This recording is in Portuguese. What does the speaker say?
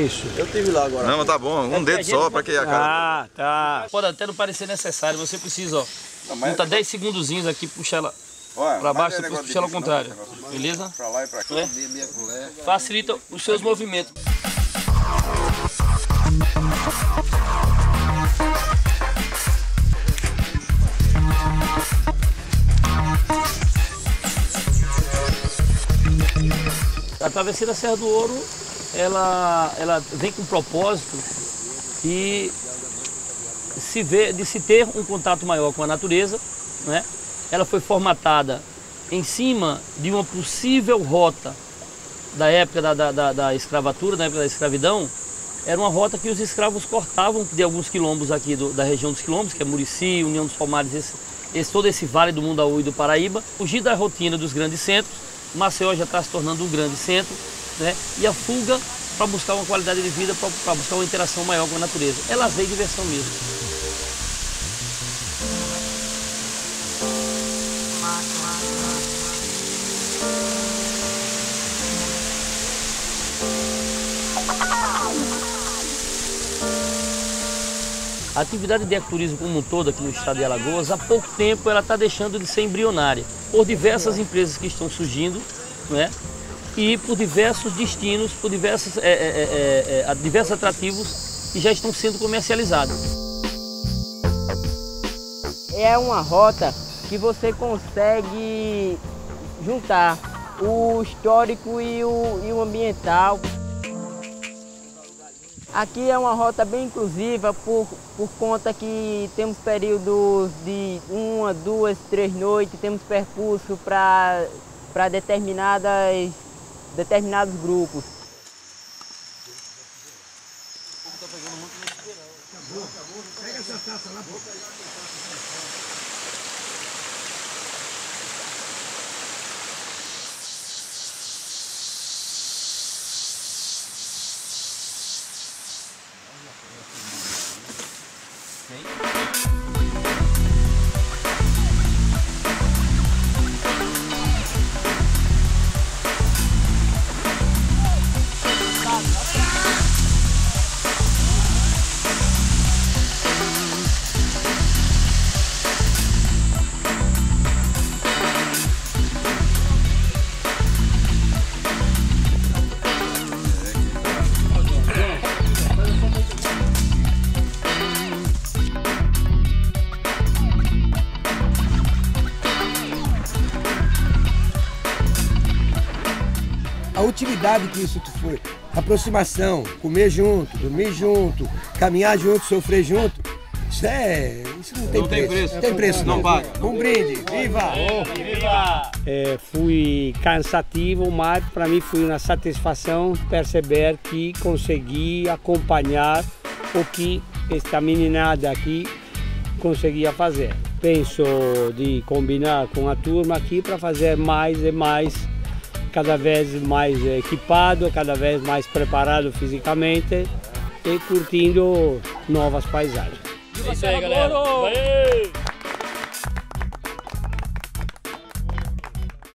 isso. Eu tive lá agora. Não, mas tá bom. Um dedo só pra que a cara... Ah, tá. Pode até não parecer necessário, você precisa, ó. Conta 10 segundozinhos aqui, puxa ela pra baixo, depois puxa ela ao contrário. Beleza? Pra lá e pra cá. Facilita os seus movimentos. A travessia da Serra do Ouro, ela vem com o propósito de se ter um contato maior com a natureza, né? Ela foi formatada em cima de uma possível rota da época da escravatura, da época da escravidão. Era uma rota que os escravos cortavam de alguns quilombos aqui da região dos quilombos, que é Murici, União dos Palmares, todo esse vale do Mundaú e do Paraíba. Fugir da rotina dos grandes centros. Maceió já está se tornando um grande centro, né? E a fuga para buscar uma qualidade de vida, para buscar uma interação maior com a natureza. É lazer e diversão mesmo. A atividade de ecoturismo como um todo aqui no estado de Alagoas, há pouco tempo ela está deixando de ser embrionária, por diversas empresas que estão surgindo, né? E por diversos destinos, por diversos atrativos que já estão sendo comercializados. É uma rota que você consegue juntar o histórico e o ambiental. Aqui é uma rota bem inclusiva por conta que temos períodos de 1, 2, 3 noites, temos percurso para determinados grupos. Pega essa taça lá, pô. A utilidade que isso foi, aproximação, comer junto, dormir junto, caminhar junto, sofrer junto, isso não tem preço. Não tem preço, não paga. Um brinde, viva! Viva! Fui cansativo, mas para mim foi uma satisfação perceber que consegui acompanhar o que esta meninada aqui conseguia fazer. Penso de combinar com a turma aqui para fazer mais e mais, cada vez mais equipado, cada vez mais preparado fisicamente e curtindo novas paisagens. É isso aí, galera.